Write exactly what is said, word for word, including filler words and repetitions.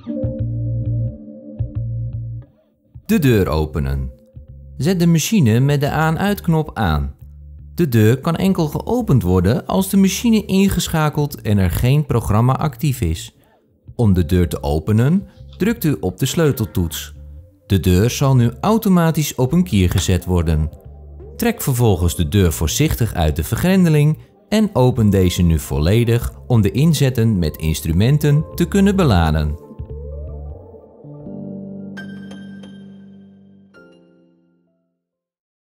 De deur openen. Zet de machine met de aan-uitknop aan. De deur kan enkel geopend worden als de machine ingeschakeld en er geen programma actief is. Om de deur te openen, drukt u op de sleuteltoets. De deur zal nu automatisch op een kier gezet worden. Trek vervolgens de deur voorzichtig uit de vergrendeling en open deze nu volledig om de inzetten met instrumenten te kunnen beladen.